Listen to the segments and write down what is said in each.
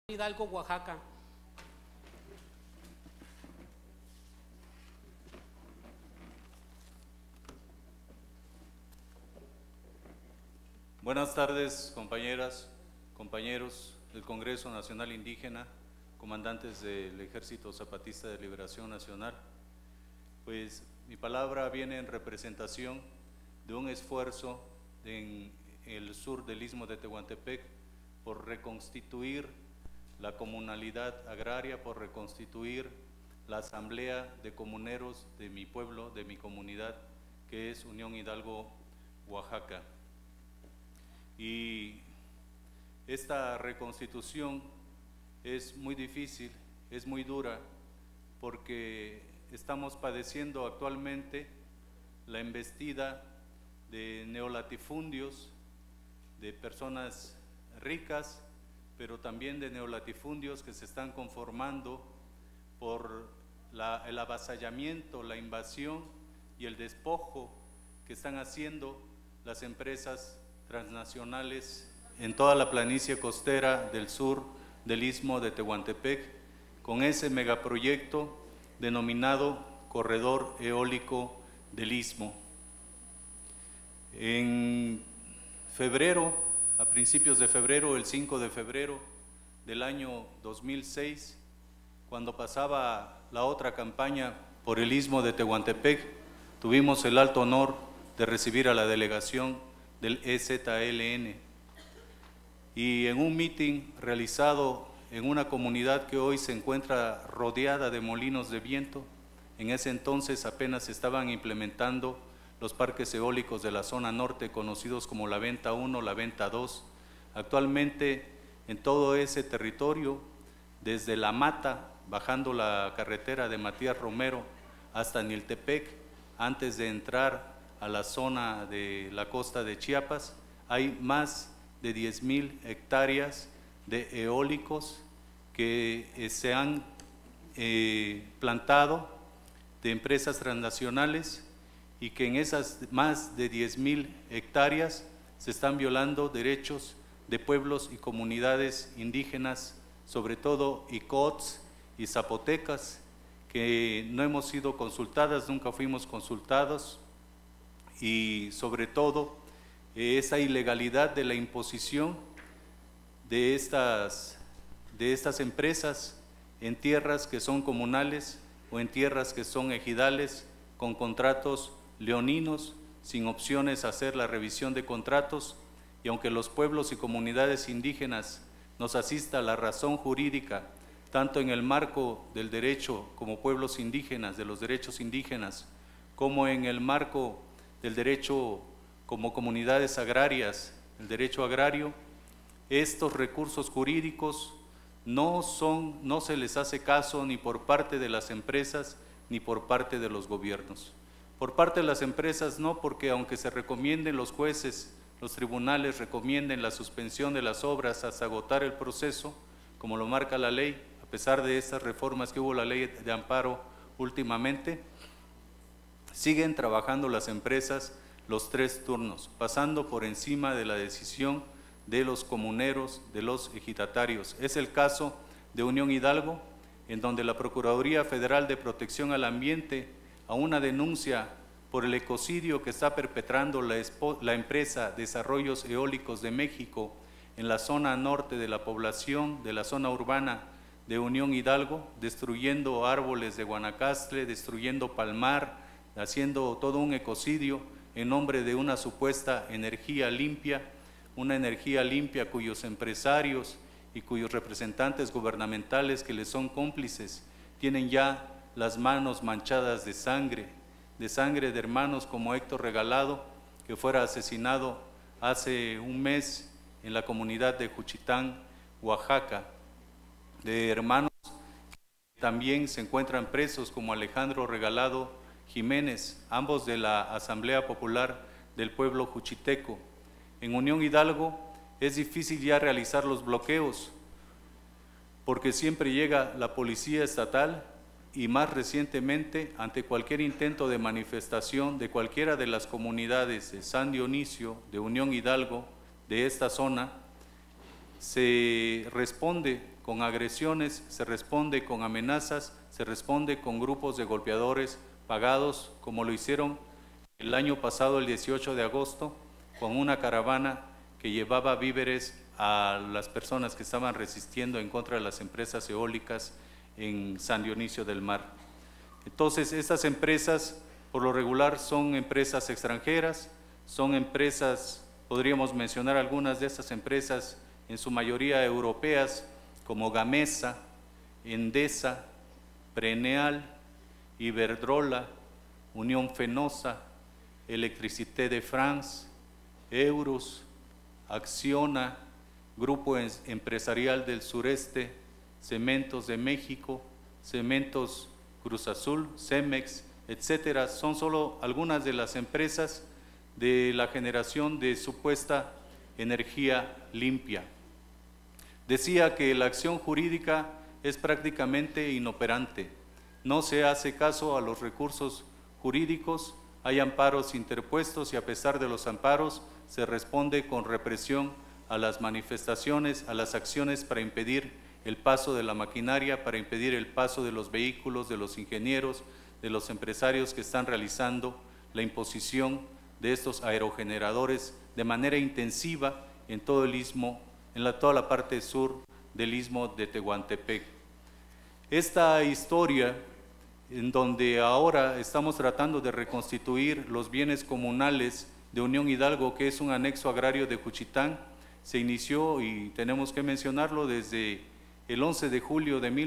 Hidalgo, Oaxaca. Buenas tardes, compañeras, compañeros del Congreso Nacional Indígena, comandantes del Ejército Zapatista de Liberación Nacional. Pues mi palabra viene en representación de un esfuerzo en el sur del Istmo de Tehuantepec por reconstituir la comunalidad agraria, por reconstituir la asamblea de comuneros de mi pueblo, de mi comunidad, que es Unión Hidalgo, Oaxaca. Y esta reconstitución es muy difícil, es muy dura, porque estamos padeciendo actualmente la embestida de neolatifundios, de personas ricas, pero también de neolatifundios que se están conformando por el avasallamiento, la invasión y el despojo que están haciendo las empresas transnacionales en toda la planicie costera del sur del Istmo de Tehuantepec, con ese megaproyecto denominado Corredor Eólico del Istmo. En febrero, a principios de febrero, el 5 de febrero del año 2006, cuando pasaba la otra campaña por el Istmo de Tehuantepec, tuvimos el alto honor de recibir a la delegación del EZLN, y en un mitin realizado en una comunidad que hoy se encuentra rodeada de molinos de viento. En ese entonces apenas estaban implementando los parques eólicos de la zona norte, conocidos como la Venta 1, la Venta 2. Actualmente en todo ese territorio, desde La Mata, bajando la carretera de Matías Romero hasta Niltepec, antes de entrar a la zona de la costa de Chiapas, hay más de 10,000 hectáreas de eólicos que se han plantado de empresas transnacionales, y que en esas más de 10,000 hectáreas se están violando derechos de pueblos y comunidades indígenas, sobre todo icots y zapotecas, que no hemos sido consultadas, nunca fuimos consultados, y sobre todo esa ilegalidad de la imposición de estas empresas en tierras que son comunales o en tierras que son ejidales, con contratos leoninos, sin opciones a hacer la revisión de contratos. Y aunque los pueblos y comunidades indígenas nos asista la razón jurídica, tanto en el marco del derecho como pueblos indígenas, de los derechos indígenas, como en el marco del derecho como comunidades agrarias, el derecho agrario, estos recursos jurídicos no se les hace caso ni por parte de las empresas ni por parte de los gobiernos. Por parte de las empresas no, porque aunque se recomienden los jueces, los tribunales recomienden la suspensión de las obras hasta agotar el proceso, como lo marca la ley, a pesar de estas reformas que hubo la ley de amparo últimamente, siguen trabajando las empresas los 3 turnos, pasando por encima de la decisión de los comuneros, de los ejidatarios. Es el caso de Unión Hidalgo, en donde la Procuraduría Federal de Protección al Ambiente, a una denuncia por el ecocidio que está perpetrando la empresa Desarrollos Eólicos de México en la zona norte de la población, de la zona urbana de Unión Hidalgo, destruyendo árboles de Guanacaste, destruyendo palmar, haciendo todo un ecocidio en nombre de una supuesta energía limpia, una energía limpia cuyos empresarios y cuyos representantes gubernamentales que les son cómplices tienen ya las manos manchadas de sangre de hermanos como Héctor Regalado, que fuera asesinado hace un mes en la comunidad de Juchitán, Oaxaca, de hermanos que también se encuentran presos como Alejandro Regalado Jiménez, ambos de la Asamblea Popular del Pueblo Juchiteco. En Unión Hidalgo es difícil ya realizar los bloqueos, porque siempre llega la policía estatal, y más recientemente, ante cualquier intento de manifestación de cualquiera de las comunidades de San Dionisio, de Unión Hidalgo, de esta zona, se responde con agresiones, se responde con amenazas, se responde con grupos de golpeadores pagados, como lo hicieron el año pasado, el 18 de agosto, con una caravana que llevaba víveres a las personas que estaban resistiendo en contra de las empresas eólicas en San Dionisio del Mar. Entonces, estas empresas, por lo regular, son empresas extranjeras, son empresas, podríamos mencionar algunas de estas empresas, en su mayoría europeas, como Gamesa, Endesa, Preneal, Iberdrola, Unión Fenosa, Electricité de France, Eurus, Acciona, Grupo Empresarial del Sureste, Cementos de México, Cementos Cruz Azul, Cemex, etcétera. Son solo algunas de las empresas de la generación de supuesta energía limpia. Decía que la acción jurídica es prácticamente inoperante, no se hace caso a los recursos jurídicos, hay amparos interpuestos y a pesar de los amparos se responde con represión a las manifestaciones, a las acciones para impedir el paso de la maquinaria, para impedir el paso de los vehículos, de los ingenieros, de los empresarios que están realizando la imposición de estos aerogeneradores de manera intensiva en todo el istmo, toda la parte sur del istmo de Tehuantepec. Esta historia, en donde ahora estamos tratando de reconstituir los bienes comunales de Unión Hidalgo, que es un anexo agrario de Juchitán, se inició, y tenemos que mencionarlo, desde el 11 de julio de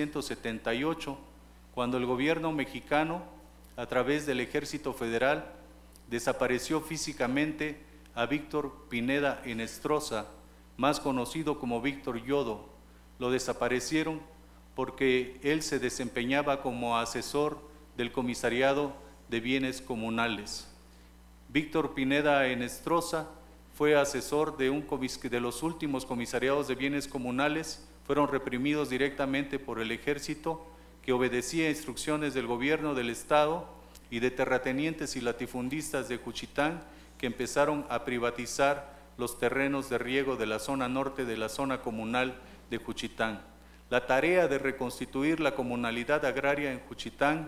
1978, cuando el gobierno mexicano, a través del Ejército Federal, desapareció físicamente a Víctor Pineda Enestrosa, más conocido como Víctor Yodo. Lo desaparecieron porque él se desempeñaba como asesor del Comisariado de Bienes Comunales. Víctor Pineda Enestrosa fue asesor de los últimos comisariados de bienes comunales, fueron reprimidos directamente por el ejército, que obedecía instrucciones del gobierno del estado y de terratenientes y latifundistas de Juchitán, que empezaron a privatizar los terrenos de riego de la zona norte de la zona comunal de Juchitán. La tarea de reconstituir la comunalidad agraria en Juchitán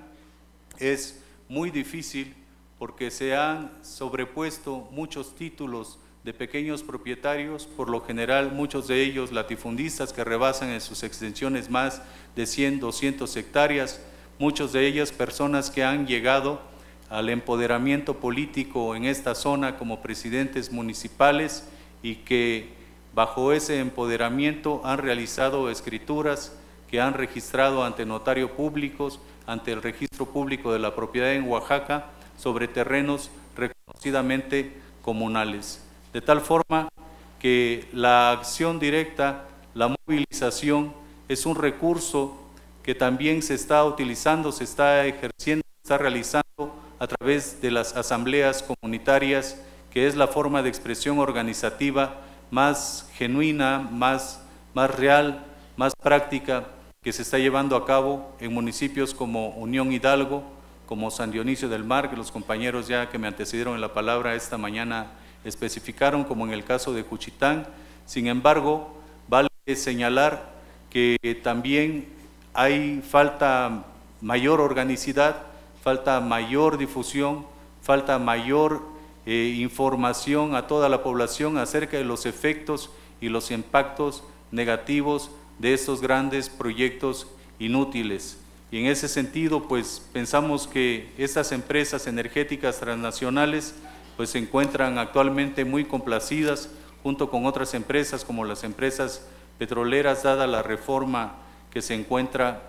es muy difícil porque se han sobrepuesto muchos títulos de pequeños propietarios, por lo general muchos de ellos latifundistas que rebasan en sus extensiones más de 100, 200 hectáreas, muchos de ellas personas que han llegado al empoderamiento político en esta zona como presidentes municipales y que bajo ese empoderamiento han realizado escrituras que han registrado ante notarios públicos, ante el registro público de la propiedad en Oaxaca, sobre terrenos reconocidamente comunales. De tal forma que la acción directa, la movilización, es un recurso que también se está utilizando, se está ejerciendo, se está realizando a través de las asambleas comunitarias, que es la forma de expresión organizativa más genuina, más real, más práctica que se está llevando a cabo en municipios como Unión Hidalgo, como San Dionisio del Mar, que los compañeros ya que me antecedieron en la palabra esta mañana especificaron, como en el caso de Juchitán. Sin embargo, vale señalar que también hay falta mayor organicidad, falta mayor difusión, falta mayor información a toda la población acerca de los efectos y los impactos negativos de estos grandes proyectos inútiles. Y en ese sentido, pues pensamos que estas empresas energéticas transnacionales pues se encuentran actualmente muy complacidas junto con otras empresas como las empresas petroleras, dada la reforma que se encuentra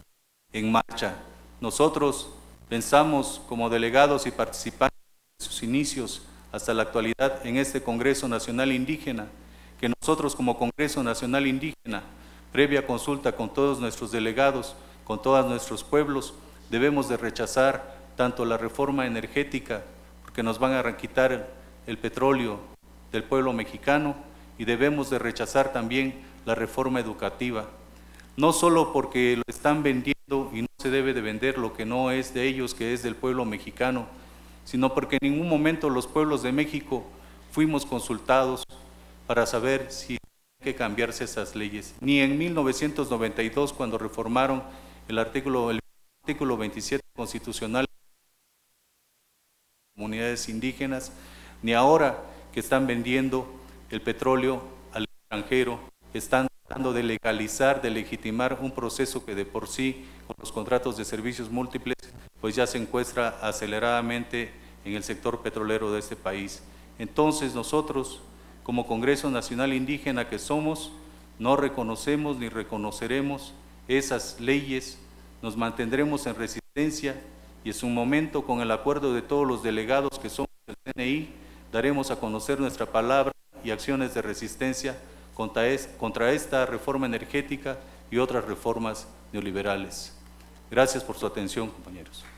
en marcha. Nosotros pensamos como delegados y participantes de sus inicios hasta la actualidad en este Congreso Nacional Indígena, que nosotros como Congreso Nacional Indígena, previa consulta con todos nuestros delegados, con todos nuestros pueblos, debemos de rechazar tanto la reforma energética, porque nos van a quitar el petróleo del pueblo mexicano, y debemos de rechazar también la reforma educativa, no solo porque lo están vendiendo y no se debe de vender lo que no es de ellos, que es del pueblo mexicano, sino porque en ningún momento los pueblos de México fuimos consultados para saber si hay que cambiarse esas leyes. Ni en 1992, cuando reformaron el artículo 27 constitucional de comunidades indígenas, ni ahora que están vendiendo el petróleo al extranjero, están tratando de legalizar, de legitimar un proceso que de por sí, con los contratos de servicios múltiples, pues ya se encuentra aceleradamente en el sector petrolero de este país. Entonces nosotros, como Congreso Nacional Indígena que somos, no reconocemos ni reconoceremos esas leyes, nos mantendremos en resistencia y en su momento, con el acuerdo de todos los delegados que somos del CNI, daremos a conocer nuestra palabra y acciones de resistencia contra esta reforma energética y otras reformas neoliberales. Gracias por su atención, compañeros.